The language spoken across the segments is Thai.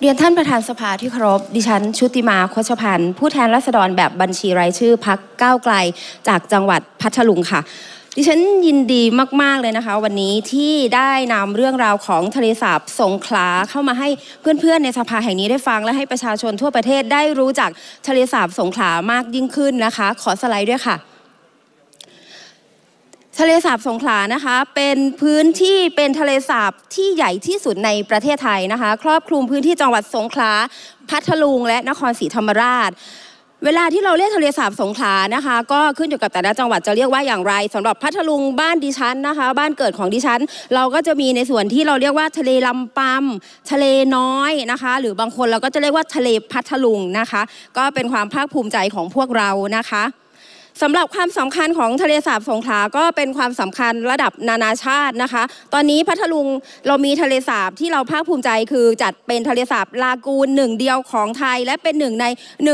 เรียนท่านประธานสภาที่เคารพดิฉันชุติมาโคชพันธ์ผู้แทนราษฎรแบบบัญชีรายชื่อพรรคก้าวไกลจากจังหวัดพัทลุงค่ะดิฉันยินดีมากๆเลยนะคะวันนี้ที่ได้นำเรื่องราวของทะเลสาบสงขลาเข้ามาให้เพื่อนๆในสภาแห่งนี้ได้ฟังและให้ประชาชนทั่วประเทศได้รู้จักทะเลสาบสงขลามากยิ่งขึ้นนะคะขอสไลด์ด้วยค่ะทะเลสาบสงขลานะคะเป็นพื้นที่เป็นทะเลสาบที่ใหญ่ที่สุดในประเทศไทยนะคะครอบคลุมพื้นที่จังหวัดสงขลาพัทลุงและนครศรีธรรมราชเวลาที่เราเรียกทะเลสาบสงขลานะคะก็ขึ้นอยู่กับแต่ละจังหวัดจะเรียกว่าอย่างไรสำหรับพัทลุงบ้านดิฉันนะคะบ้านเกิดของดิฉันเราก็จะมีในส่วนที่เราเรียกว่าทะเลลำปำทะเลน้อยนะคะหรือบางคนเราก็จะเรียกว่าทะเลพัทลุงนะคะก็เป็นความภาคภูมิใจของพวกเรานะคะสำหรับความสำคัญของทะเลสาบสงขลาก็เป็นความสำคัญระดับนานาชาตินะคะตอนนี้พัทลุงเรามีทะเลสาบที่เราภาคภูมิใจคือจัดเป็นทะเลสาบลากูนหนึ่งเดียวของไทยและเป็นหนึ่งใน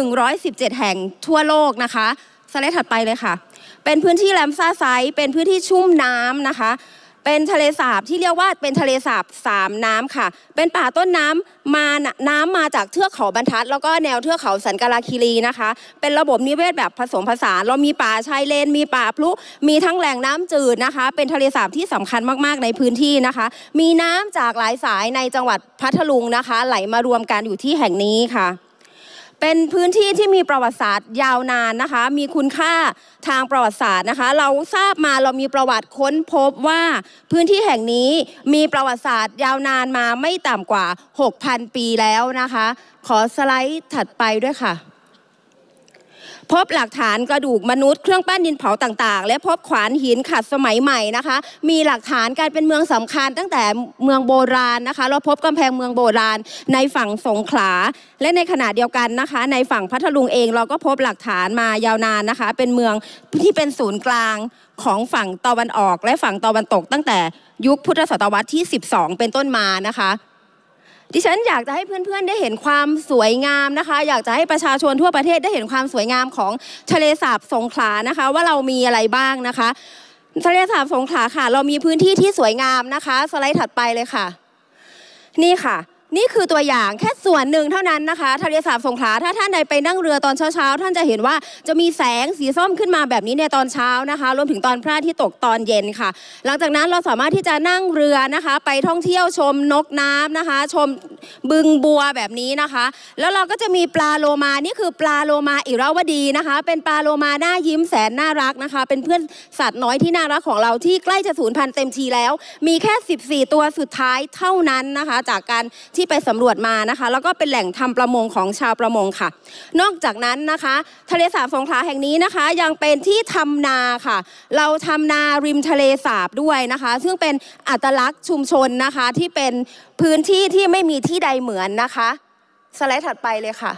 117แห่งทั่วโลกนะคะสไลด์ถัดไปเลยค่ะเป็นพื้นที่แรมซ่าไซต์เป็นพื้นที่ชุ่มน้ำนะคะเป็นทะเลสาบที่เรียกว่าเป็นทะเลสาบ3น้ำค่ะเป็นป่าต้นน้ำมาจากเทือกเขาบรรทัดแล้วก็แนวเทือกเขาสันกาลาคีรีนะคะเป็นระบบนิเวศแบบผสมผสานเรามีป่าชายเลนมีป่าพลุมีทั้งแหล่งน้ำจืดนะคะเป็นทะเลสาบที่สำคัญมากๆในพื้นที่นะคะมีน้ำจากหลายสายในจังหวัดพัทลุงนะคะไหลมารวมกันอยู่ที่แห่งนี้ค่ะเป็นพื้นที่ที่มีประวัติศาสตร์ยาวนานนะคะมีคุณค่าทางประวัติศาสตร์นะคะเราทราบมาเรามีประวัติค้นพบว่าพื้นที่แห่งนี้มีประวัติศาสตร์ยาวนานมาไม่ต่ำกว่า 6,000 ปีแล้วนะคะขอสไลด์ถัดไปด้วยค่ะพบหลักฐานกระดูกมนุษย์เครื่องปั้นดินเผาต่างๆและพบขวานหินขัดสมัยใหม่นะคะมีหลักฐานการเป็นเมืองสำคัญตั้งแต่เมืองโบราณนะคะเราพบกำแพงเมืองโบราณในฝั่งสงขลาและในขณะเดียวกันนะคะในฝั่งพัทลุงเองเราก็พบหลักฐานมายาวนานนะคะเป็นเมืองที่เป็นศูนย์กลางของฝั่งตะวันออกและฝั่งตะวันตกตั้งแต่ยุคพุทธศตวรรษที่12เป็นต้นมานะคะดิฉันอยากจะให้เพื่อนๆได้เห็นความสวยงามนะคะอยากจะให้ประชาชนทั่วประเทศได้เห็นความสวยงามของทะเลสาบสงขลานะคะว่าเรามีอะไรบ้างนะคะทะเลสาบสงขลาค่ะเรามีพื้นที่ที่สวยงามนะคะสไลด์ถัดไปเลยค่ะนี่ค่ะนี่คือตัวอย่างแค่ส่วนหนึ่งเท่านั้นนะคะทะเลสาบสงขลาถ้าท่านใดไปนั่งเรือตอนเช้าท่านจะเห็นว่าจะมีแสงสีส้มขึ้นมาแบบนี้ในตอนเช้านะคะรวมถึงตอนพระอาทิตย์ตกตอนเย็นค่ะหลังจากนั้นเราสามารถที่จะนั่งเรือนะคะไปท่องเที่ยวชมนกน้ำนะคะชมบึงบัวแบบนี้นะคะแล้วเราก็จะมีปลาโลมานี่คือปลาโลมาอิราวดีนะคะเป็นปลาโลมาหน้ายิ้มแสนน่ารักนะคะเป็นเพื่อนสัตว์น้อยที่น่ารักของเราที่ใกล้จะสูญพันธุ์เต็มทีแล้วมีแค่14ตัวสุดท้ายเท่านั้นนะคะจากการที่ไปสำรวจมานะคะแล้วก็เป็นแหล่งทำประมงของชาวประมงค่ะนอกจากนั้นนะคะทะเลสาบสงขลาแห่งนี้นะคะยังเป็นที่ทำนาค่ะเราทำนาริมทะเลสาบด้วยนะคะซึ่งเป็นอัตลักษณ์ชุมชนนะคะที่เป็นพื้นที่ที่ไม่มีที่ใดเหมือนนะคะสไลด์ถัดไปเลยค่ะ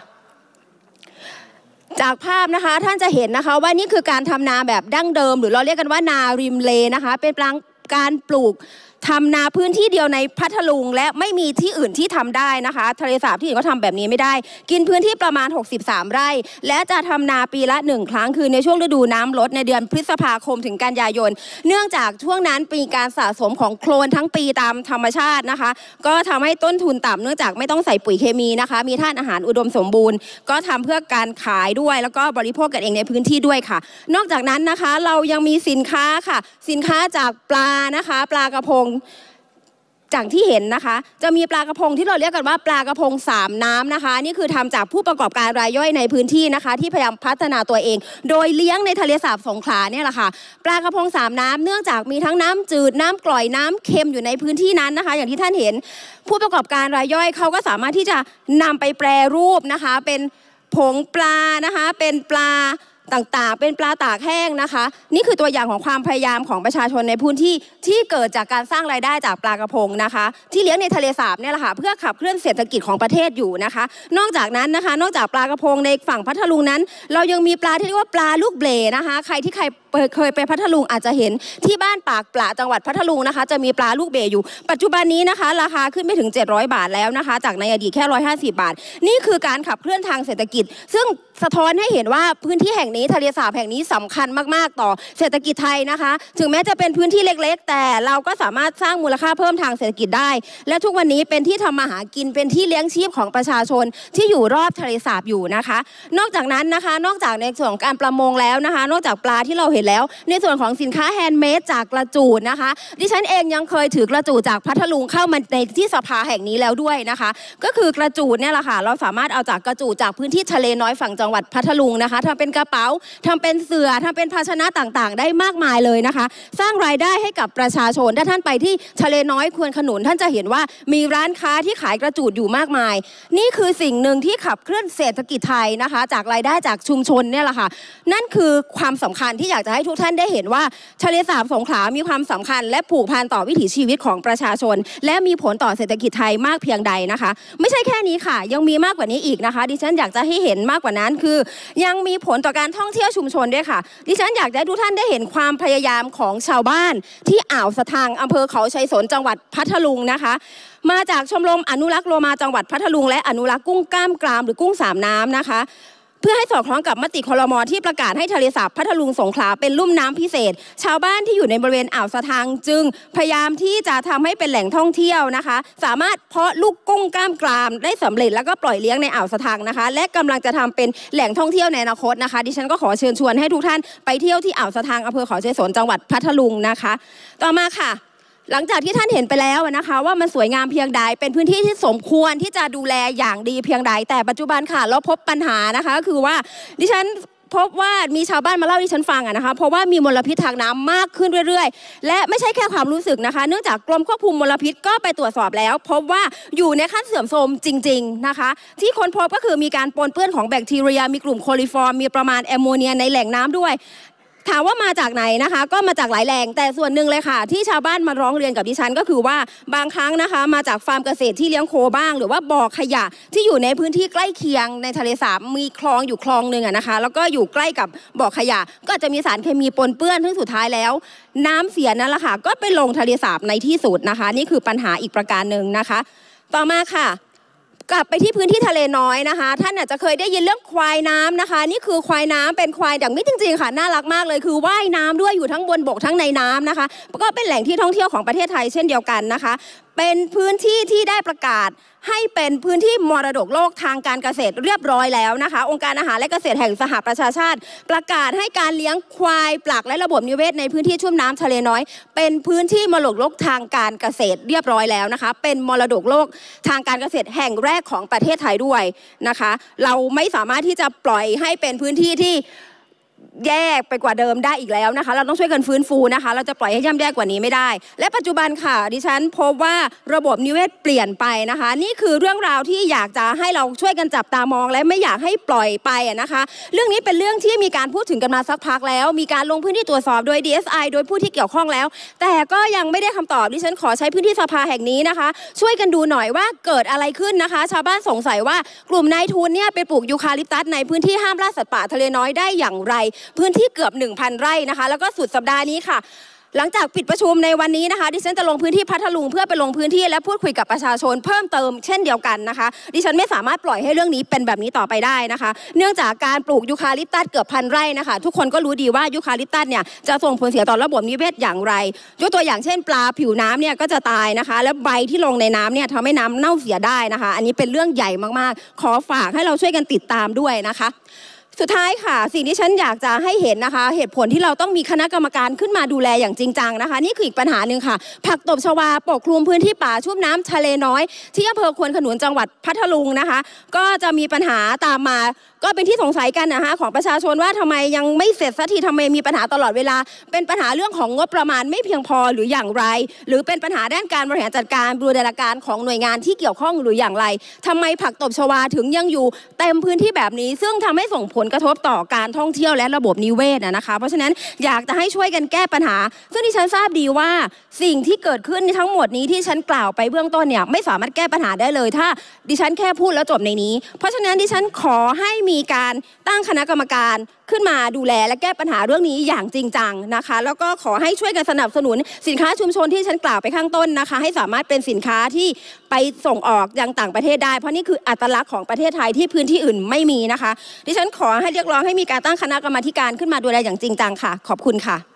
จากภาพนะคะท่านจะเห็นนะคะว่านี่คือการทำนาแบบดั้งเดิมหรือเราเรียกกันว่านาริมเลนะคะเป็นการปลูกทำนาพื้นที่เดียวในพัทลุงและไม่มีที่อื่นที่ทำได้นะคะทะเลสาบที่อื่นก็ทำแบบนี้ไม่ได้กินพื้นที่ประมาณ63ไร่และจะทำนาปีละ1ครั้งคือในช่วงฤดูน้ำลดในเดือนพฤษภาคมถึงกันยายนเนื่องจากช่วงนั้นมีการสะสมของโคลนทั้งปีตามธรรมชาตินะคะก็ทำให้ต้นทุนต่ำเนื่องจากไม่ต้องใส่ปุ๋ยเคมีนะคะมีธาตุอาหารอุดมสมบูรณ์ก็ทำเพื่อการขายด้วยแล้วก็บริโภคกันเองในพื้นที่ด้วยค่ะนอกจากนั้นนะคะเรายังมีสินค้าค่ะสินค้าจากปลานะคะปลากระพงจากที่เห็นนะคะจะมีปลากระพงที่เราเรียกกันว่าปลากระพง3น้ำนะคะนี่คือทำจากผู้ประกอบการรายย่อยในพื้นที่นะคะที่พยายามพัฒนาตัวเองโดยเลี้ยงในทะเลสาบสงขลาเนี่ยแหละค่ะปลากระพง3น้ำเนื่องจากมีทั้งน้ำจืดน้ำกร่อยน้ำเค็มอยู่ในพื้นที่นั้นนะคะอย่างที่ท่านเห็นผู้ประกอบการรายย่อยเขาก็สามารถที่จะนำไปแปรรูปนะคะเป็นผงปลานะคะเป็นปลาต่างๆเป็นปลาตากแห้งนะคะนี่คือตัวอย่างของความพยายามของประชาชนในพื้นที่ที่เกิดจากการสร้างรายได้จากปลากระพงนะคะที่เลี้ยงในทะเลสาบเนี่ยแหละค่ะเพื่อขับเคลื่อนเศรษฐกิจของประเทศอยู่นะคะนอกจากนั้นนะคะนอกจากปลากระพงในฝั่งพัทลุงนั้นเรายังมีปลาที่เรียกว่าปลาลูกเบลนะคะใครที่เคเคยไปพัทลุงอาจจะเห็นที่บ้านปากปลาจังหวัดพัทลุงนะคะจะมีปลาลูกเบอยู่ปัจจุบันนี้นะคะราคาขึ้นไปถึง700 บาทแล้วนะคะจากในอดีตแค่150 บาทนี่คือการขับเคลื่อนทางเศรษฐกิจซึ่งสะท้อนให้เห็นว่าพื้นที่แห่งนี้ทะเลสาบแห่งนี้สำคัญมากๆต่อเศรษฐกิจไทยนะคะถึงแม้จะเป็นพื้นที่เล็กๆแต่เราก็สามารถสร้างมูลค่าเพิ่มทางเศรษฐกิจได้และทุกวันนี้เป็นที่ทำมาหากินเป็นที่เลี้ยงชีพของประชาชนที่อยู่รอบทะเลสาบอยู่นะคะนอกจากนั้นนะคะนอกจากในส่วนของการประมงแล้วนะคะนอกจากปลาที่เราเห็นแล้วในส่วนของสินค้าแฮนด์เมดจากกระจูดนะคะดิฉันเองยังเคยถือกระจูดจากพัทลุงเข้ามาในที่สภาแห่งนี้แล้วด้วยนะคะก็คือกระจูดเนี่ยแหละค่ะเราสามารถเอาจากกระจูดจากพื้นที่ทะเลน้อยฝั่งจังหวัดพัทลุงนะคะทำเป็นกระเป๋าทำเป็นเสื่อทำเป็นภาชนะต่างๆได้มากมายเลยนะคะสร้างรายได้ให้กับประชาชนถ้าท่านไปที่ทะเลน้อยควนขนุนท่านจะเห็นว่ามีร้านค้าที่ขายกระจูดอยู่มากมายนี่คือสิ่งหนึ่งที่ขับเคลื่อนเศรษฐกิจไทยนะคะจากรายได้จากชุมชนเนี่ยแหละค่ะนั่นคือความสำคัญที่อยากจะให้ทุกท่านได้เห็นว่าทะเลสาบสงขลามีความสำคัญและผูกพันต่อวิถีชีวิตของประชาชนและมีผลต่อเศรษฐกิจไทยมากเพียงใดนะคะไม่ใช่แค่นี้ค่ะยังมีมากกว่านี้อีกนะคะดิฉันอยากจะให้เห็นมากกว่านั้นคือยังมีผลต่อการท่องเที่ยวชุมชนด้วยค่ะดิฉันอยากให้ทุกท่านได้เห็นความพยายามของชาวบ้านที่อ่าวสะทังอำเภอเขาชัยสนจังหวัดพัทลุงนะคะมาจากชมรมอนุรักษ์โลมาจังหวัดพัทลุงและอนุรักษ์กุ้งกล้ามกรามหรือกุ้งสามน้ำนะคะเพื่อให้สอดคล้องกับมติครม.ที่ประกาศให้ทะเลสาบพัทลุงสงขลาเป็นลุ่มน้ำพิเศษชาวบ้านที่อยู่ในบริเวณอ่าวสะทังจึงพยายามที่จะทำให้เป็นแหล่งท่องเที่ยวนะคะสามารถเพาะลูกกุ้งกล้ามกรามได้สำเร็จแล้วก็ปล่อยเลี้ยงในอ่าวสะทังนะคะและกำลังจะทำเป็นแหล่งท่องเที่ยวในอนาคตนะคะดิฉันก็ขอเชิญชวนให้ทุกท่านไปเที่ยวที่อ่าวสะทังอำเภอเขาชัยสนจังหวัดพัทลุงนะคะต่อมาค่ะหลังจากที่ท่านเห็นไปแล้วนะคะว่ามันสวยงามเพียงใดเป็นพื้นที่ที่สมควรที่จะดูแลอย่างดีเพียงใดแต่ปัจจุบันค่ะเราพบปัญหานะคะคือว่าดิฉันพบว่ามีชาวบ้านมาเล่าให้ฉันฟังนะคะเพราะว่ามีมลพิษทางน้ำมากขึ้นเรื่อยๆและไม่ใช่แค่ความรู้สึกนะคะเนื่องจากกรมควบคุมมลพิษก็ไปตรวจสอบแล้วพบว่าอยู่ในขั้นเสื่อมโทรมจริงๆนะคะที่ค้นพบก็คือมีการปนเปื้อนของแบคทีเรียมีกลุ่มโคลิฟอร์มมีประมาณแอมโมเนียในแหล่งน้ำด้วยถามว่ามาจากไหนนะคะก็มาจากหลายแหล่งแต่ส่วนหนึ่งเลยค่ะที่ชาวบ้านมาร้องเรียนกับดิฉันก็คือว่าบางครั้งนะคะมาจากฟาร์มเกษตรที่เลี้ยงโคบ้างหรือว่าบ่อขยะที่อยู่ในพื้นที่ใกล้เคียงในทะเลสาบมีคลองอยู่คลองหนึ่งนะคะแล้วก็อยู่ใกล้กับบ่อขยะก็อาจจะมีสารเคมีปนเปื้อนซึ่งสุดท้ายแล้วน้ำเสียนั่นแหละค่ะก็ไปลงทะเลสาบในที่สุดนะคะนี่คือปัญหาอีกประการหนึ่งนะคะต่อมาค่ะกลับไปที่พื้นที่ทะเลน้อยนะคะท่านอาจจะเคยได้ยินเรื่องควายน้ำนะคะนี่คือควายน้ำเป็นควายอย่างมิตรจริงๆค่ะน่ารักมากเลยคือว่ายน้ำด้วยอยู่ทั้งบนบกทั้งในน้ำนะคะก็เป็นแหล่งที่ท่องเที่ยวของประเทศไทยเช่นเดียวกันนะคะเป็นพื้นที่ที่ได้ประกาศให้เป็นพื้นที่มรดกโลกทางการเกษตรเรียบร้อยแล้วนะคะองค์การอาหารและเกษตรแห่งสหประชาชาติประกาศให้การเลี้ยงควายปลักและระบบนิเวศในพื้นที่ชุ่มน้ำทะเลน้อยเป็นพื้นที่มรดกโลกทางการเกษตรเรียบร้อยแล้วนะคะเป็นมรดกโลกทางการเกษตรแห่งแรกของประเทศไทยด้วยนะคะเราไม่สามารถที่จะปล่อยให้เป็นพื้นที่ที่แยกไปกว่าเดิมได้อีกแล้วนะคะเราต้องช่วยกันฟื้นฟูนะคะเราจะปล่อยให้ย่ำแย่กว่านี้ไม่ได้และปัจจุบันค่ะดิฉันพบว่าระบบนิเวศเปลี่ยนไปนะคะนี่คือเรื่องราวที่อยากจะให้เราช่วยกันจับตามองและไม่อยากให้ปล่อยไปนะคะเรื่องนี้เป็นเรื่องที่มีการพูดถึงกันมาสักพักแล้วมีการลงพื้นที่ตรวจสอบโดย DSI โดยผู้ที่เกี่ยวข้องแล้วแต่ก็ยังไม่ได้คำตอบดิฉันขอใช้พื้นที่สภาแห่งนี้นะคะช่วยกันดูหน่อยว่าเกิดอะไรขึ้นนะคะชาวบ้านสงสัยว่ากลุ่มนายทุนเนี่ยไปปลูกยูคาลิปตัสในพื้นที่ห้ามล่าสัตว์ป่าทะเลน้อยได้อย่างไรพื้นที่เกือบ 1,000 ไร่นะคะแล้วก็สุดสัปดาห์นี้ค่ะหลังจากปิดประชุมในวันนี้นะคะดิฉันจะลงพื้นที่พัทลุงเพื่อไปลงพื้นที่และพูดคุยกับประชาชนเพิ่มเติมเช่นเดียวกันนะคะดิฉันไม่สามารถปล่อยให้เรื่องนี้เป็นแบบนี้ต่อไปได้นะคะเนื่องจากการปลูกยูคาลิปตัสเกือบ1,000 ไร่นะคะทุกคนก็รู้ดีว่ายูคาลิปตัสเนี่ยจะส่งผลเสียต่อระบบนิเวศอย่างไรยกตัวอย่างเช่นปลาผิวน้ำเนี่ยก็จะตายนะคะและใบที่ลงในน้ำเนี่ยทำให้น้ำเน่าเสียได้นะคะอันนี้เป็นเรื่องใหญ่มากๆขอฝากให้เราช่วยกันติดตามด้วยนะคะสุดท้ายค่ะสิ่งที่ฉันอยากจะให้เห็นนะคะเหตุผลที่เราต้องมีคณะกรรมการขึ้นมาดูแลอย่างจริงจังนะคะนี่คืออีกปัญหาหนึ่งค่ะผักตบชวาปกคลุมพื้นที่ป่าชุ่มน้ำทะเลน้อยที่อำเภอควนขนุนจังหวัดพัทลุงนะคะก็จะมีปัญหาตามมาก็เป็นที่สงสัยกันนะคะของประชาชนว่าทำไมยังไม่เสร็จสักทีทำไมมีปัญหาตลอดเวลาเป็นปัญหาเรื่องของงบประมาณไม่เพียงพอหรืออย่างไรหรือเป็นปัญหาด้านการบริหารจัดการบูรณาการของหน่วยงานที่เกี่ยวข้องหรืออย่างไรทำไมผักตบชวาถึงยังอยู่เต็มพื้นที่แบบนี้ซึ่งทำให้ส่งผลกระทบต่อการท่องเที่ยวและระบบนิเวศนะคะเพราะฉะนั้นอยากจะให้ช่วยกันแก้ปัญหาซึ่งดิฉันทราบดีว่าสิ่งที่เกิดขึ้นทั้งหมดนี้ที่ฉันกล่าวไปเบื้องต้นเนี่ยไม่สามารถแก้ปัญหาได้เลยถ้าดิฉันแค่พูดแล้วจบในนี้เพราะฉะนั้นดิฉันขอให้มีมีการตั้งคณะกรรมการขึ้นมาดูแลและแก้ปัญหาเรื่องนี้อย่างจริงจังนะคะแล้วก็ขอให้ช่วยกันสนับสนุนสินค้าชุมชนที่ฉันกล่าวไปข้างต้นนะคะให้สามารถเป็นสินค้าที่ไปส่งออกยังต่างประเทศได้เพราะนี่คืออัตลักษณ์ของประเทศไทยที่พื้นที่อื่นไม่มีนะคะดิฉันขอให้เรียกร้องให้มีการตั้งคณะกรรมาธิการขึ้นมาดูแลอย่างจริงจังค่ะขอบคุณค่ะ